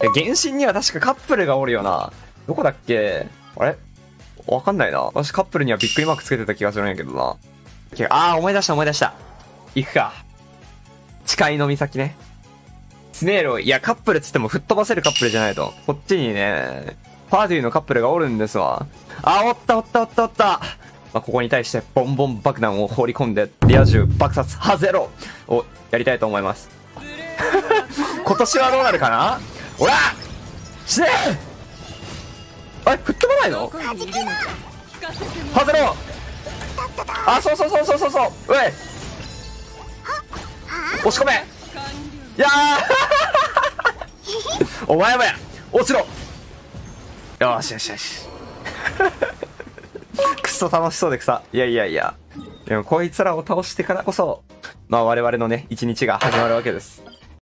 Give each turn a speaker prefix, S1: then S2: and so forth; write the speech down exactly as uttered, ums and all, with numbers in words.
S1: 原神には確かカップルがおるよな。どこだっけ？あれわかんないな。私カップルにはびっくりマークつけてた気がするんやけどな。あー、思い出した思い出した。行くか。誓いの岬ね。スネール、いや、カップルっつっても吹っ飛ばせるカップルじゃないと。こっちにね、パーティーのカップルがおるんですわ。あー、おったおったおったおった。まあ、ここに対してボンボン爆弾を放り込んで、リア充爆殺ハゼロをやりたいと思います。今年はどうなるかな？おら！死ね！あれ、吹っ飛ばないの？ハゼロ！あ、そうそうそうそうそうそう。うえ！押し込め！いやーお前もや落ちろ。よしよしよし。くっそ楽しそうでくさ。いやいやいや。でもこいつらを倒してからこそ、まあ我々のね、一日が始まるわけです。